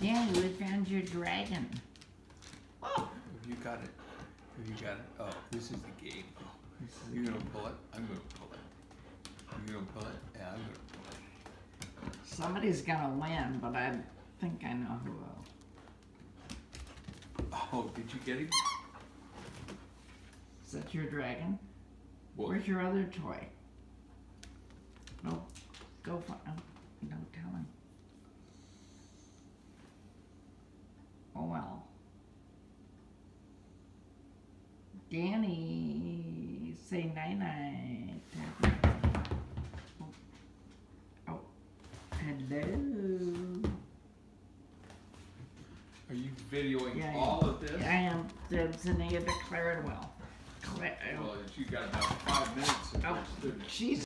Danny, we found your dragon. Oh, have you got it? Have you got it? Oh, this is the game. You're gonna pull it. I'm gonna pull it. You're gonna pull it. Yeah, I'm gonna pull it. Somebody's gonna win, but I think I know who will. Oh, did you get him? Is that your dragon? What? Where's your other toy? No, go for no, don't tell him. Oh well. Danny, say night night. Oh, hello. Are you videoing Yeah, all of this? I am. Zinnia declared well. Well, you got about 5 minutes. Oh, she's